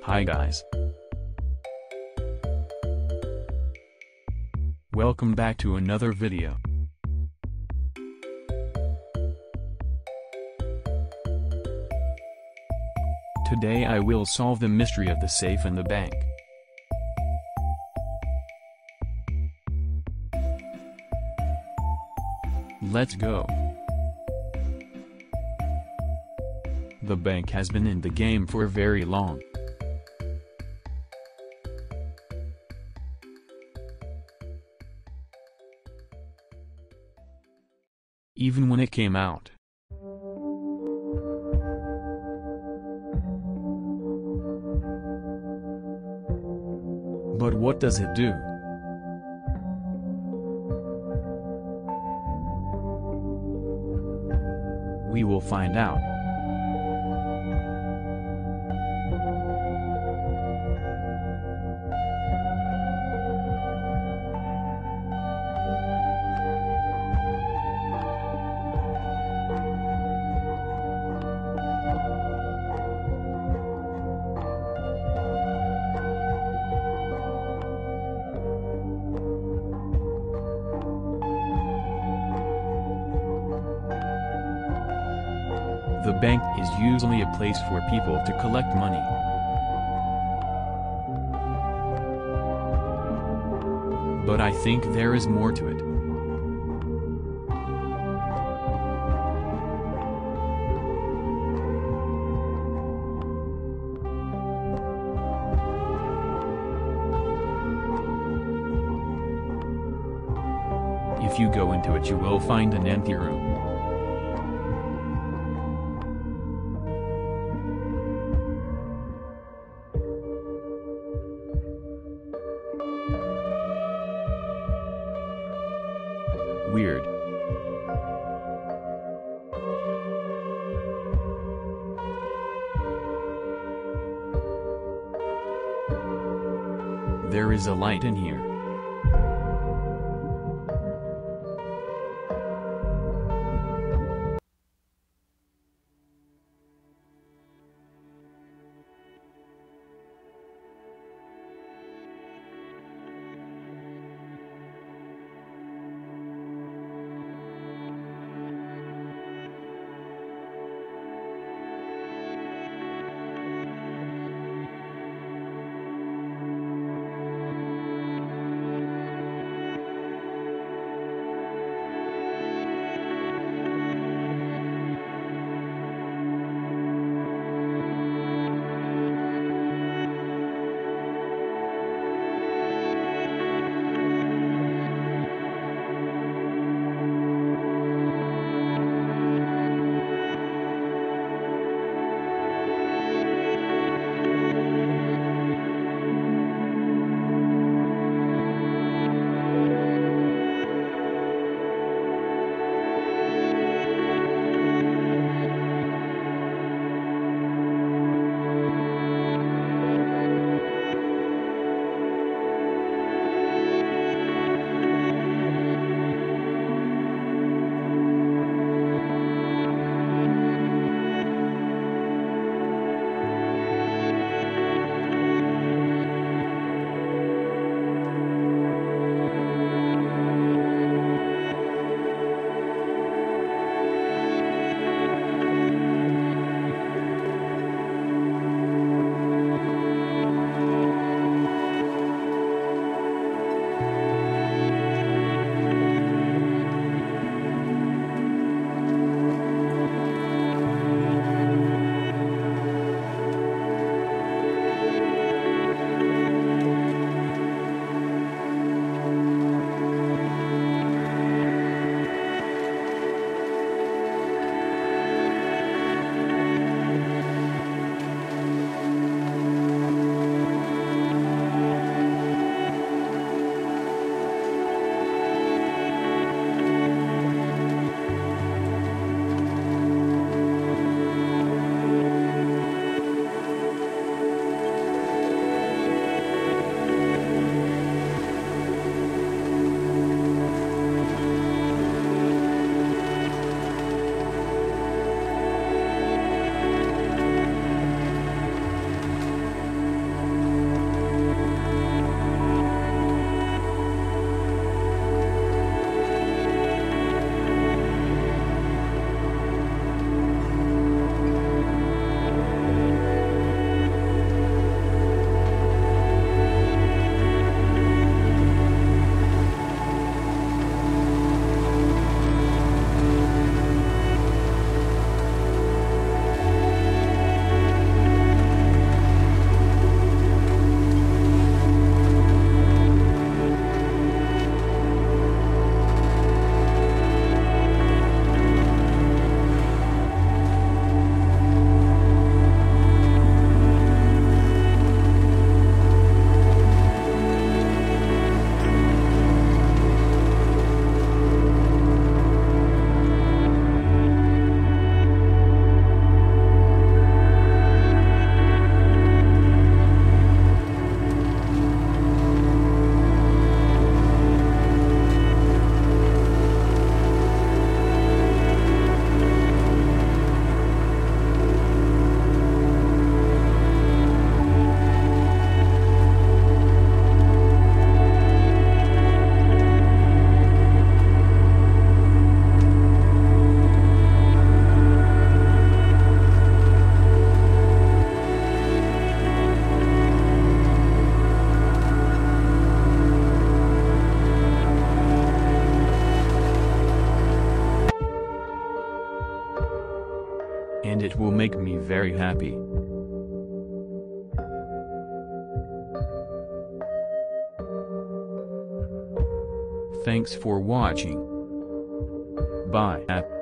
Hi guys. Welcome back to another video. Today I will solve the mystery of the safe in the bank. Let's go. The bank has been in the game for very long. Even when it came out. But what does it do? We will find out. The bank is usually a place for people to collect money. But I think there is more to it. If you go into it, you will find an empty room. Weird. There is a light in here. and it will make me very happy. Thanks for watching. Bye.